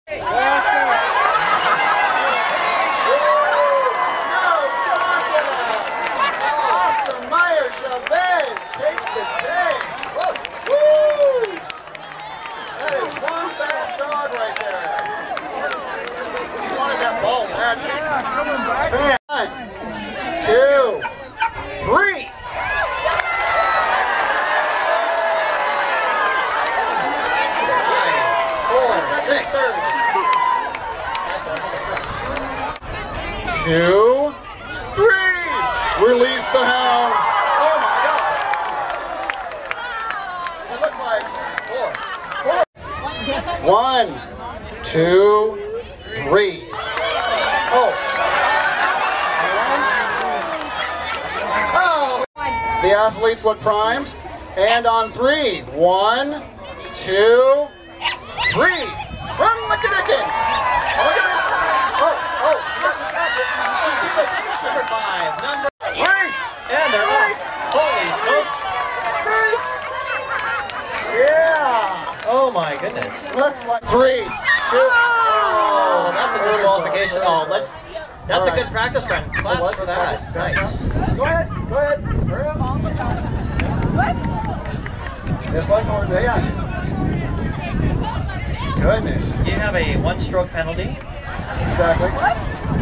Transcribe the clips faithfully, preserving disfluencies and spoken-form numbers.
Takes the day. Whoa. Woo! That is one fast dog right there. He wanted that ball badly. Yeah, coming back. One, two, three. Four, six. Two, three. Release the hounds. One, two, three. Oh. Oh. The athletes look primed. And on three. One, two, three. Run like the Dickens. Oh, look at this. Oh, oh, you got distracted. Number five. Number race. And they're race. Holy smokes. Race. Yeah. Oh my goodness. Looks like three, two. Oh, that's a disqualification. Oh, let's. That's right. A good practice run. Claps for that. Nice. Go ahead. Go ahead. Hurry up. What? Just like Norton. Yeah. Goodness. You have a one-stroke penalty. Exactly. What?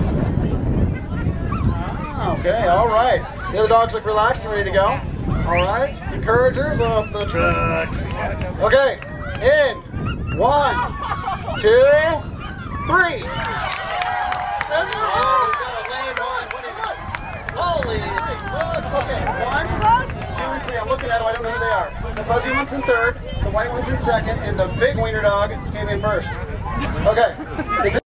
Okay. All right. The other dogs look relaxed and ready to go. All right. Encouragers of the track. Okay. In one, two, three. And oh, we got a lane one. What do you got? Holy smokes. Okay, one, two, and three. I'm looking at them. I don't know who they are. The fuzzy one's in third, the white one's in second, and the big wiener dog came in first. Okay.